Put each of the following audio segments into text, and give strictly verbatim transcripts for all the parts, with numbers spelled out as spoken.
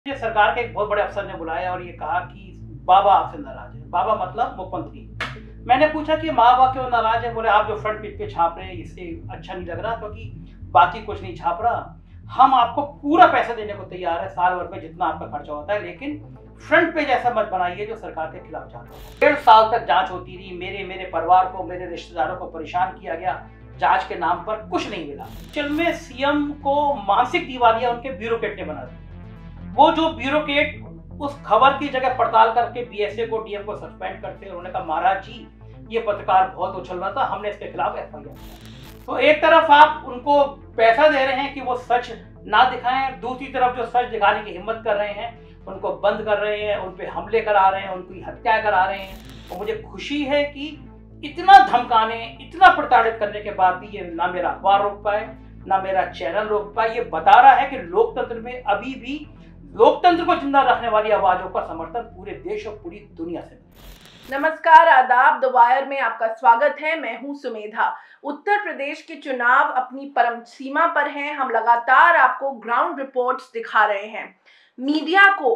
मुझे सरकार के एक बहुत बड़े अफसर ने बुलाया और ये कहा कि बाबा आपसे नाराज है। बाबा मतलब मुख्यमंत्री। मैंने पूछा कि माँ बाप क्यों नाराज है? बोले आप जो फ्रंट पेज पे छाप रहे हैं इससे अच्छा नहीं लग रहा, क्योंकि बाकी कुछ नहीं छाप रहा। हम आपको पूरा पैसा देने को तैयार है साल भर में जितना आपका खर्चा होता है, लेकिन फ्रंट पेज ऐसा मत बनाइए जो सरकार के खिलाफ जाता है। डेढ़ साल तक जांच होती रही, मेरे मेरे परिवार को, मेरे रिश्तेदारों को परेशान किया गया, जांच के नाम पर कुछ नहीं मिला। चल में सीएम को मानसिक दिवालिया उनके ब्यूरोक्रेट ने बना दिया। वो जो ब्यूरोक्रेट उस खबर की जगह पड़ताल करके बीएसए को, डीएम को सस्पेंड करते हैं। उन्होंने कहा महाराज जी ये पत्रकार बहुत उछल रहा था, हमने इसके खिलाफ एफ आई आर। तो एक तरफ आप उनको पैसा दे रहे हैं कि वो सच ना दिखाएं, दूसरी तरफ जो सच दिखाने की हिम्मत कर रहे हैं उनको बंद कर रहे हैं, उन पे हमले करा रहे हैं, उनकी हत्या करा रहे हैं। तो मुझे खुशी है कि इतना धमकाने, इतना प्रताड़ित करने के बाद भी ये ना मेरा अखबार रोक पाए, ना मेरा चैनल रोक पाए। ये बता रहा है कि लोकतंत्र में अभी भी लोकतंत्र को जिंदा रखने वाली आवाजों का समर्थन पूरे देश और पूरी दुनिया से। नमस्कार, आदाब। द वायर में आपका स्वागत है। मैं हूं सुमेधा। उत्तर प्रदेश के चुनाव अपनी परम सीमा पर हैं। हम लगातार आपको ग्राउंड रिपोर्ट्स दिखा रहे हैं। मीडिया को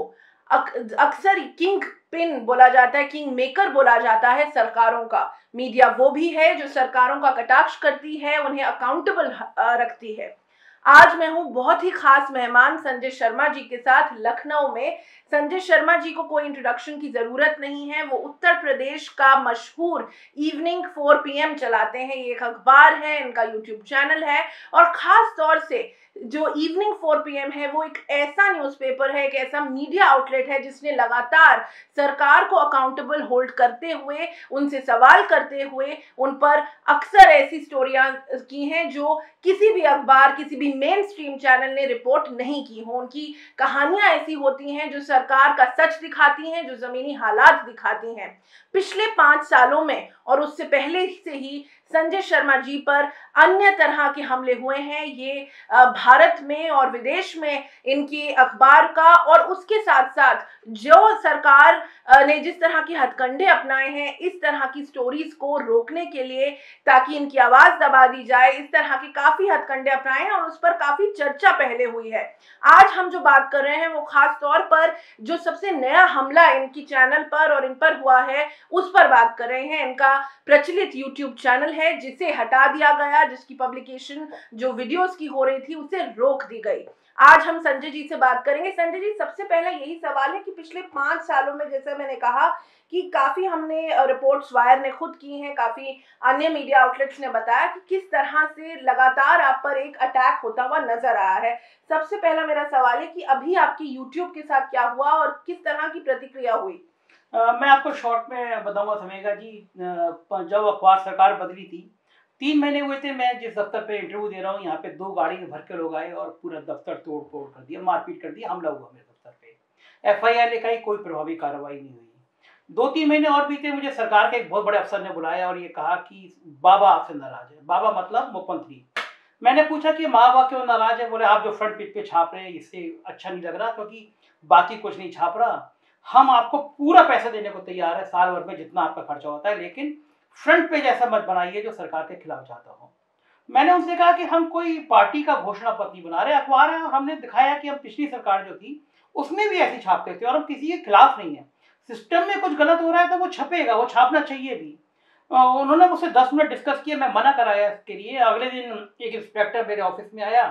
अक्सर किंग पिन बोला जाता है, किंग मेकर बोला जाता है सरकारों का। मीडिया वो भी है जो सरकारों का कटाक्ष करती है, उन्हें अकाउंटेबल रखती है। आज मैं हूं बहुत ही खास मेहमान संजय शर्मा जी के साथ लखनऊ में। संजय शर्मा जी को कोई इंट्रोडक्शन की जरूरत नहीं है। वो उत्तर प्रदेश का मशहूर इवनिंग फोर पी एम चलाते हैं। ये एक अखबार है, इनका यूट्यूब चैनल है, और खास तौर से जो इवनिंग फोर पी एम है वो एक ऐसा न्यूज़पेपर है, एक ऐसा मीडिया आउटलेट है जिसने लगातार सरकार को अकाउंटेबल होल्ड करते हुए, उनसे सवाल करते हुए उन पर अक्सर ऐसी स्टोरियां की हैं जो किसी भी अखबार, किसी भी मेन स्ट्रीम चैनल ने रिपोर्ट नहीं की हो। उनकी कहानियां ऐसी होती हैं जो सरकार का सच दिखाती हैं, जो जमीनी हालात दिखाती हैं। पिछले पांच सालों में और उससे पहले से ही संजय शर्मा जी पर अन्य तरह के हमले हुए हैं। ये भारत में और विदेश में इनके अखबार का, और उसके साथ साथ जो सरकार ने जिस तरह के हथकंडे अपनाए हैं इस तरह की स्टोरीज को रोकने के लिए, ताकि इनकी आवाज दबा दी जाए, इस तरह के काफी हथकंडे अपनाए हैं और उस पर काफी चर्चा पहले हुई है। आज हम जो बात कर रहे हैं वो खास तौर पर जो सबसे नया हमला इनकी चैनल पर और इन पर हुआ है उस पर बात कर रहे हैं। इनका प्रचलित यूट्यूब चैनल है जिसे हटा दिया गया, जिसकी पब्लिकेशन जो वीडियोस की हो रही थी उसे रोक दी गई। आज हम संजय जी से बात करेंगे। संजय जी, सबसे पहले यही सवाल है कि पिछले पांच सालों में, जैसे मैंने कहा कि काफी हमने रिपोर्ट्स वायर ने खुद की हैं, काफी अन्य मीडिया आउटलेट्स ने बताया कि किस तरह से लगातार आप पर एक अटैक होता हुआ नजर आया है। सबसे पहला मेरा सवाल है कि अभी आपकी यूट्यूब के साथ क्या हुआ और किस तरह की प्रतिक्रिया हुई? आ, मैं आपको शॉर्ट में बताऊंगा समेगा जी। जब अखबार सरकार बदली थी, तीन महीने हुए थे, मैं जिस दफ्तर पे इंटरव्यू दे रहा हूँ यहाँ पे दो गाड़ी में भर के लोग आए और पूरा दफ्तर तोड़ फोड़ कर दिया, मारपीट कर दिया, हमला हुआ मेरे दफ्तर पे। एफ आई आर लिखाई, कोई प्रभावी कार्रवाई नहीं हुई। दो तीन महीने और बीते, मुझे सरकार के एक बहुत बड़े अफसर ने बुलाया और ये कहा कि बाबा आपसे नाराज है। बाबा मतलब मुख्यमंत्री। मैंने पूछा कि माँ बाप क्यों नाराज है? बोले आप जो फ्रंट पेज पे छाप रहे हैं इससे अच्छा नहीं लग रहा, क्योंकि बाकी कुछ नहीं छाप रहा। हम आपको पूरा पैसा देने को तैयार है साल भर में जितना आपका खर्चा होता है, लेकिन फ्रंट पेज ऐसा मत बनाइए जो सरकार के खिलाफ जाता हो। मैंने उनसे कहा कि हम कोई पार्टी का घोषणा पत्र नहीं बना रहे, अखबार है, और हमने दिखाया कि हम पिछली सरकार जो थी उसमें भी ऐसी छापते थे और हम किसी के खिलाफ नहीं है। सिस्टम में कुछ गलत हो रहा है तो वो छपेगा, वो छापना चाहिए भी। उन्होंने मुझसे दस मिनट डिस्कस किया, मैं मना कराया इसके लिए। अगले दिन एक इंस्पेक्टर मेरे ऑफिस में आया,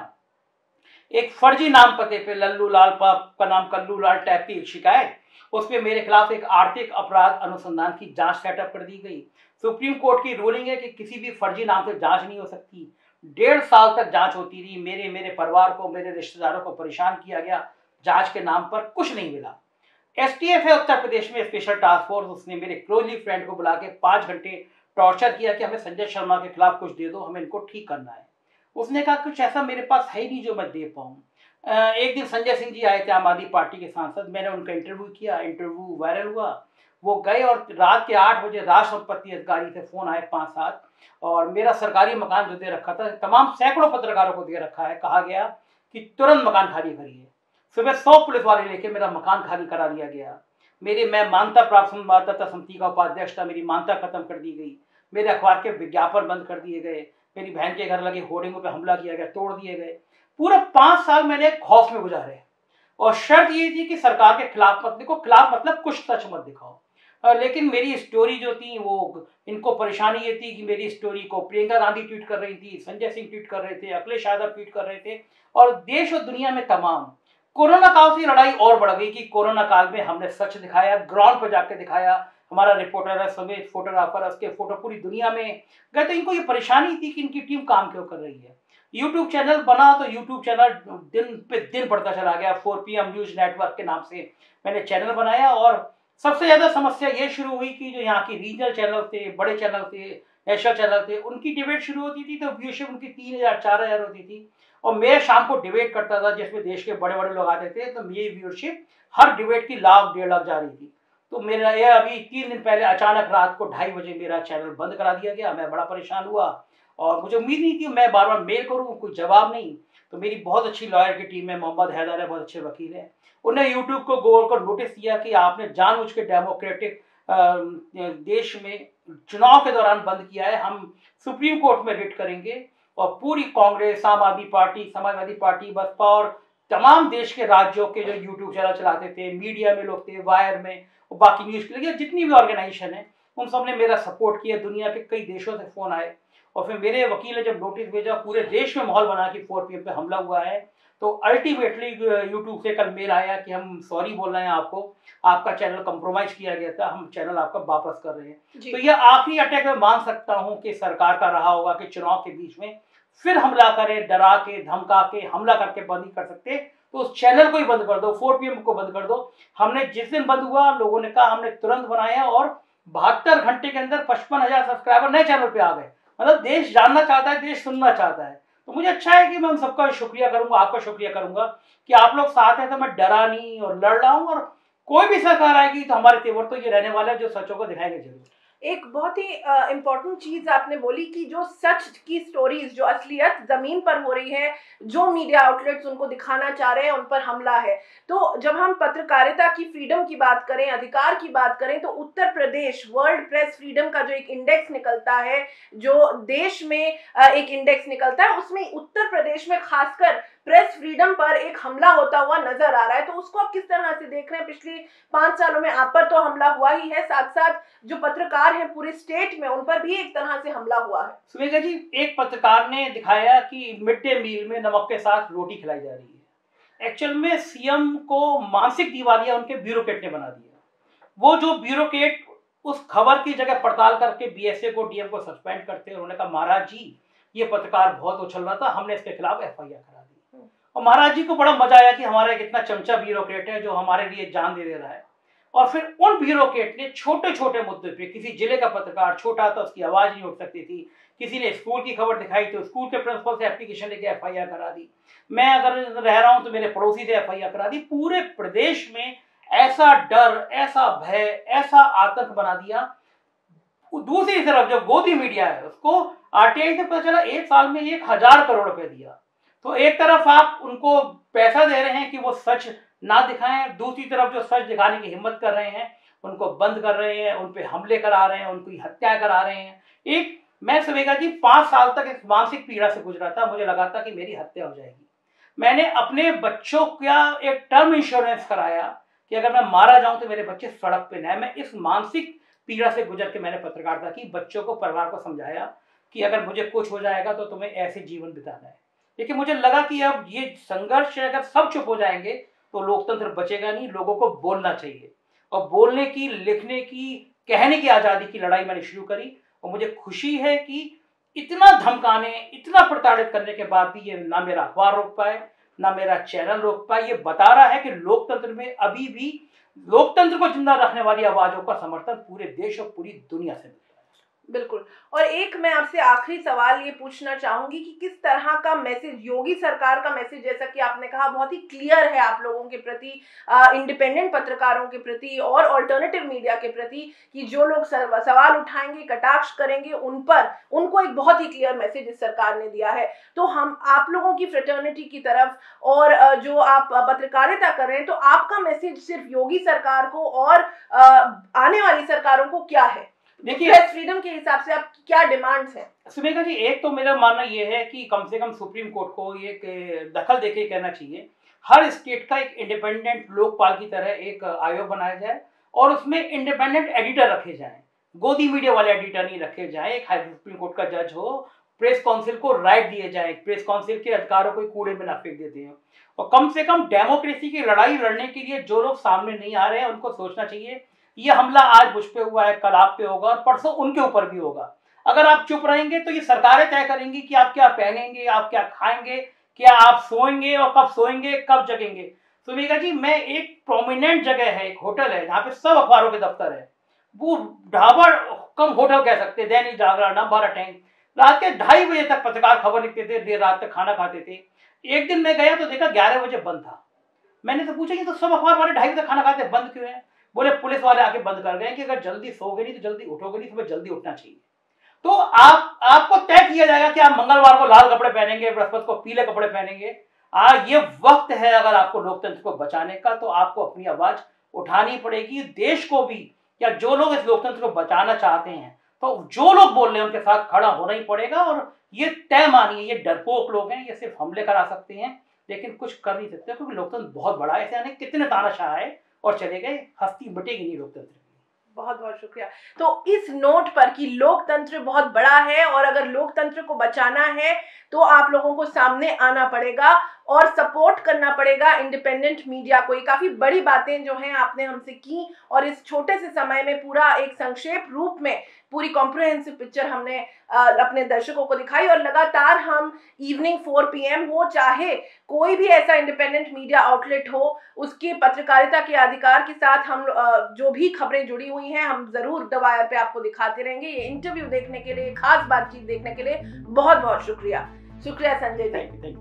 एक फर्जी नाम पते पे लल्लू लाल का नाम कल्लू लाल टाइप की शिकायत, उस पर मेरे खिलाफ एक आर्थिक अपराध अनुसंधान की जांच सेटअप कर दी गई। सुप्रीम कोर्ट की रूलिंग है कि किसी भी फर्जी नाम से जांच नहीं हो सकती। डेढ़ साल तक जांच होती रही, मेरे मेरे परिवार को, मेरे रिश्तेदारों को परेशान किया गया, जांच के नाम पर कुछ नहीं मिला। एस टी एफ है उत्तर प्रदेश में, स्पेशल टास्क फोर्स, उसने मेरे क्लोजली फ्रेंड को बुला के पाँच घंटे टॉर्चर किया कि हमें संजय शर्मा के खिलाफ कुछ दे दो, हमें इनको ठीक करना है। उसने कहा कुछ ऐसा मेरे पास है ही नहीं जो मैं दे पाऊँ। एक दिन संजय सिंह जी आए थे, आम आदमी पार्टी के सांसद, मैंने उनका इंटरव्यू किया, इंटरव्यू वायरल हुआ। वो गए और रात के आठ बजे राज संपत्ति अधिकारी से फोन आए पाँच सात, और मेरा सरकारी मकान जो दे रखा था, तमाम सैकड़ों पत्रकारों को दे रखा है, कहा गया कि तुरंत मकान खाली करिए। सुबह सौ पुलिस वाले लेके मेरा मकान खाली करा दिया गया। मेरे मैं मान्यता प्राप्त संवाददाता समिति का उपाध्यक्ष था, मेरी मान्यता खत्म कर दी गई। मेरे अखबार के विज्ञापन बंद कर दिए गए। मेरी बहन के घर लगे होर्डिंगों पे हमला किया गया, तोड़ दिए गए। पूरा पाँच साल मैंने खौफ में गुजारे। और शर्त ये थी कि सरकार के खिलाफ मत लिखो, खिलाफ मतलब कुछ सच मत दिखाओ। लेकिन मेरी स्टोरी जो थी वो, इनको परेशानी ये थी कि मेरी स्टोरी को प्रियंका गांधी ट्वीट कर रही थी, संजय सिंह ट्वीट कर रहे थे, अखिलेश यादव ट्वीट कर रहे थे, और देश और दुनिया में तमाम। कोरोना काल से लड़ाई और बढ़ गई कि कोरोना काल में हमने सच दिखाया, ग्राउंड पर जाके दिखाया। हमारा रिपोर्टर है समेत फोटोग्राफर, उसके फोटो पूरी दुनिया में गए। तो इनको ये परेशानी थी कि इनकी टीम काम क्यों कर रही है। यूट्यूब चैनल बना तो यूट्यूब चैनल दिन पे दिन बढ़ता चला गया। Four P M news network के नाम से मैंने चैनल बनाया, और सबसे ज़्यादा समस्या ये शुरू हुई कि जो यहाँ की रीजनल चैनल थे, बड़े चैनल थे, नेशनल चैनल थे, उनकी डिबेट शुरू होती थी तो व्यूशिप उनकी तीन हज़ार चार हज़ार होती थी। और मैं शाम को डिबेट करता था जिसमें देश के बड़े बड़े लोग आते थे, तो मेरी व्यूशिप हर डिबेट की लाख डेढ़ लाख जा रही थी। तो मेरा यह अभी तीन दिन पहले अचानक रात को ढाई बजे मेरा चैनल बंद करा दिया गया। मैं बड़ा परेशान हुआ और मुझे उम्मीद नहीं थी, मैं बार बार मेल करूँ कोई जवाब नहीं। तो मेरी बहुत अच्छी लॉयर की टीम है, मोहम्मद हैदर है, बहुत अच्छे वकील हैं, उन्हें यूट्यूब को गोल कर नोटिस दिया कि आपने जानबूझ के डेमोक्रेटिक देश में चुनाव के दौरान बंद किया है, हम सुप्रीम कोर्ट में रिट करेंगे। और पूरी कांग्रेस, आम आदमी पार्टी, समाजवादी पार्टी, बसपा और तमाम देश के राज्यों के जो यूट्यूब चैनल चलाते थे, मीडिया में लोग थे, वायर में, और बाकी न्यूज़ के लिए जितनी भी ऑर्गेनाइजेशन है, उन सब ने मेरा सपोर्ट किया। दुनिया के कई देशों से फ़ोन आए, और फिर मेरे वकील ने जब नोटिस भेजा, पूरे देश में माहौल बना कि फोर पी एम पे हमला हुआ है, तो अल्टीमेटली यूट्यूब से कल मेल आया कि हम सॉरी बोल रहे हैं आपको, आपका चैनल कंप्रोमाइज किया गया था, हम चैनल आपका वापस कर रहे हैं। तो यह आखिरी अटैक मैं मान सकता हूं कि सरकार का रहा होगा कि चुनाव के बीच में फिर हमला करे, डरा के, धमका के, हमला करके बंद नहीं कर सकते, तो उस चैनल को ही बंद कर दो, फोर पी एम को बंद कर दो। हमने जिस दिन बंद हुआ, लोगों ने कहा, हमने तुरंत बनाया, और बहत्तर घंटे के अंदर पचपन हजार सब्सक्राइबर नए चैनल पे आ गए। मतलब देश जानना चाहता है, देश सुनना चाहता है। तो मुझे अच्छा है कि मैं उन सबका शुक्रिया करूंगा, आपका शुक्रिया करूंगा कि आप लोग साथ हैं। तो मैं डरा नहीं और लड़ रहा हूँ, और कोई भी सरकार आएगी तो हमारे तेवर तो ये रहने वाला है, जो सचों को दिखाएंगे जरूर। एक बहुत ही इम्पोर्टेंट चीज आपने बोली कि जो सच की स्टोरीज, जो असलियत जमीन पर हो रही है, जो मीडिया आउटलेट्स उनको दिखाना चाह रहे हैं, उन पर हमला है। तो जब हम पत्रकारिता की फ्रीडम की बात करें, अधिकार की बात करें, तो Uttar Pradesh world press freedom का जो एक इंडेक्स निकलता है, जो देश में एक इंडेक्स निकलता है, उसमें उत्तर प्रदेश में खासकर प्रेस फ्रीडम पर एक हमला होता हुआ नजर आ रहा है। तो उसको आप किस तरह से देख रहे हैं? पिछले पांच सालों में आप पर तो हमला हुआ ही है, साथ साथ जो पत्रकार हैं पूरे स्टेट में, उन पर भी एक तरह से हमला हुआ है। सुमेधा जी, एक पत्रकार ने दिखाया कि मिड डे मील में नमक के साथ रोटी खिलाई जा रही है। एक्चुअल में सीएम को मानसिक दिवालिया उनके ब्यूरोक्रेट ने बना दिया। वो जो ब्यूरोक्रेट उस खबर की जगह पड़ताल करके बीएसए को, डीएम को सस्पेंड करते, उन्होंने कहा महाराज जी ये पत्रकार बहुत उछल रहा था, हमने इसके खिलाफ एफ आई आर करा दी। और महाराज जी को बड़ा मजा आया कि हमारा एक इतना चमचा ब्यूरोक्रेट है जो हमारे लिए जान दे दे रहा है। और फिर उन ब्यूरोक्रेट ने छोटे छोटे मुद्दे पे, किसी जिले का पत्रकार छोटा था, उसकी आवाज नहीं उठ सकती थी, किसी ने स्कूल की खबर दिखाई तो स्कूल के प्रिंसिपल से एप्लीकेशन लेके एफ आई आर करा दी। मैं अगर रह रहा हूं तो मेरे पड़ोसी से एफ आई आर करा दी। पूरे प्रदेश में ऐसा डर, ऐसा भय, ऐसा आतंक बना दिया। दूसरी तरफ जो गोदी मीडिया है, उसको आरटीआई से पता चला एक साल में एक हजार करोड़ रुपए दिया। तो एक तरफ आप उनको पैसा दे रहे हैं कि वो सच ना दिखाएं, दूसरी तरफ जो सच दिखाने की हिम्मत कर रहे हैं उनको बंद कर रहे हैं, उन पे हमले करा रहे हैं, उनकी हत्या करा रहे हैं। एक मैं सुमेधा जी पांच साल तक इस मानसिक पीड़ा से गुजरा था। मुझे लगा था कि मेरी हत्या हो जाएगी। मैंने अपने बच्चों का एक टर्म इंश्योरेंस कराया कि अगर मैं मारा जाऊं तो मेरे बच्चे सड़क पे न आए। मैं इस मानसिक पीड़ा से गुजर के मैंने पत्रकारिता की, बच्चों को, परिवार को समझाया कि अगर मुझे कुछ हो जाएगा तो तुम्हें ऐसे जीवन बिताना है। लेकिन मुझे लगा कि अब ये संघर्ष अगर सब चुप हो जाएंगे तो लोकतंत्र बचेगा नहीं। लोगों को बोलना चाहिए, और बोलने की, लिखने की, कहने की आज़ादी की लड़ाई मैंने शुरू करी। और मुझे खुशी है कि इतना धमकाने, इतना प्रताड़ित करने के बाद भी ये ना मेरा अखबार रोक पाए, ना मेरा चैनल रोक पाए। ये बता रहा है कि लोकतंत्र में अभी भी, लोकतंत्र को जिंदा रखने वाली आवाजों का समर्थन पूरे देश और पूरी दुनिया से मिलता है। बिल्कुल। और एक मैं आपसे आखिरी सवाल ये पूछना चाहूंगी कि किस तरह का मैसेज, योगी सरकार का मैसेज, जैसा कि आपने कहा बहुत ही क्लियर है आप लोगों के प्रति, इंडिपेंडेंट पत्रकारों के प्रति और ऑल्टरनेटिव मीडिया के प्रति, कि जो लोग सवाल उठाएंगे, कटाक्ष करेंगे, उन पर उनको एक बहुत ही क्लियर मैसेज इस सरकार ने दिया है। तो हम आप लोगों की फ्रेटर्निटी की तरफ, और जो आप पत्रकारिता कर रहे हैं, तो आपका मैसेज सिर्फ योगी सरकार को और आने वाली सरकारों को क्या है? देखिए, प्रेस फ्रीडम के हिसाब से आप क्या डिमांड्स हैं? सुमेधा जी, एक तो मेरा मानना यह है कि कम से कम सुप्रीम कोर्ट को ये दखल देके कहना चाहिए। हर स्टेट का एक इंडिपेंडेंट लोकपाल की तरह एक आयोग बनाया जाए और उसमें इंडिपेंडेंट एडिटर रखे जाएं, गोदी मीडिया वाले एडिटर नहीं रखे जाएं, एक सुप्रीम कोर्ट का जज हो, प्रेस काउंसिल को राइट दिए जाए, प्रेस काउंसिल के अधिकारों को कूड़े में ना फेंक देते हैं। और कम से कम डेमोक्रेसी की लड़ाई लड़ने के लिए जो लोग सामने नहीं आ रहे हैं उनको सोचना चाहिए ये हमला आज मुझ पे हुआ है, कल आप पे होगा और परसों उनके ऊपर भी होगा। अगर आप चुप रहेंगे तो ये सरकारें तय करेंगी कि आप क्या पहनेंगे, आप क्या खाएंगे, क्या आप सोएंगे और कब सोएंगे, कब जगेंगे। सुमेघा जी, मैं एक प्रोमिनेंट जगह है, एक होटल है जहाँ पे सब अखबारों के दफ्तर है, वो ढाबा कम होटल कह सकते हैं, दैनिक जागरण, नवभारत टाइम्स, रात के ढाई बजे तक पत्रकार खबर लिखते थे, देर रात तक खाना खाते थे। एक दिन मैं गया तो देखा ग्यारह बजे बंद था। मैंने तो पूछा ये तो सब अखबार वाले ढाई बजे तक खाना खाते, बंद क्यों है? बोले पुलिस वाले आके बंद कर गए कि अगर जल्दी सोओगे नहीं तो जल्दी उठोगे नहीं, तुम्हें जल्दी उठना चाहिए। तो आप आपको तय किया जाएगा कि आप मंगलवार को लाल कपड़े पहनेंगे, बृहस्पति को पीले कपड़े पहनेंगे। आज ये वक्त है अगर आपको लोकतंत्र को बचाने का, तो आपको अपनी आवाज उठानी पड़ेगी। देश को भी, या जो लोग इस लोकतंत्र को बचाना चाहते हैं, तो जो लोग बोल रहे हैं उनके साथ खड़ा होना ही पड़ेगा। और ये तय मानिए, ये डरपोक लोग हैं, ये सिर्फ हमले करा सकते हैं लेकिन कुछ कर नहीं सकते, क्योंकि लोकतंत्र बहुत बड़ा है। ऐसे अनेक कितने तानाशाह आए और चले गए, हस्ती मिटेगी नहीं लोकतंत्र। बहुत बहुत शुक्रिया। तो इस नोट पर कि लोकतंत्र बहुत बड़ा है और अगर लोकतंत्र को बचाना है तो आप लोगों को सामने आना पड़ेगा और सपोर्ट करना पड़ेगा इंडिपेंडेंट मीडिया को। ये काफी बड़ी बातें जो हैं आपने हमसे की और इस छोटे से समय में पूरा एक संक्षेप रूप में पूरी कॉम्प्रिहेंसिव पिक्चर हमने आ, अपने दर्शकों को दिखाई। और लगातार हम इवनिंग फोर पी एम हो, चाहे कोई भी ऐसा इंडिपेंडेंट मीडिया आउटलेट हो, उसकी पत्रकारिता के अधिकार के साथ हम आ, जो भी खबरें जुड़ी हुई हैं हम जरूर द वायर पे आपको दिखाते रहेंगे। ये इंटरव्यू देखने के लिए, खास बातचीत देखने के लिए बहुत बहुत शुक्रिया। शुक्रिया Sanjay ji.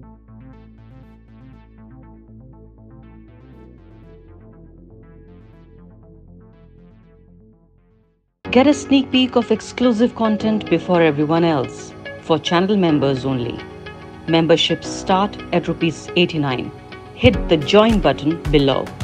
Get a sneak peek of exclusive content before everyone else. For channel members only. Memberships start at rupees eighty-nine. Hit the join button below.